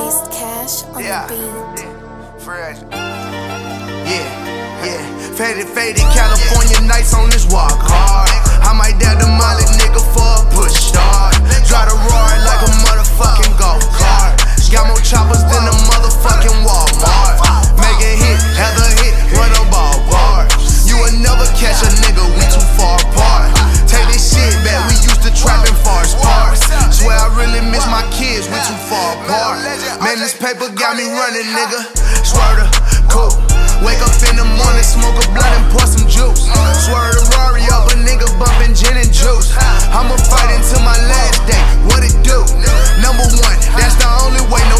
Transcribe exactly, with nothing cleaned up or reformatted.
BasedKash on yeah. the beat. Yeah, fresh. Yeah, yeah. Faded, faded California nights on this walk hard. I might dare the molly nigga for a push start. Drive the Rari like a motherfucking golf cart. Got more choppers than a motherfucking Walmart. Make a hit, have a hit, run a ballpark. You will never catch a nigga, we too far apart. Take this shit back, we used to trap in farspar. Swear I really miss my kids, we too far apart. Man, this paper got me running, nigga. Swerve the coupe. Wake up in the morning, smoke a blunt and pour some juice. Swerve the Rari up, a nigga bumping gin and juice. I'ma fight until my last day, what it do? Number one, that's the only way, no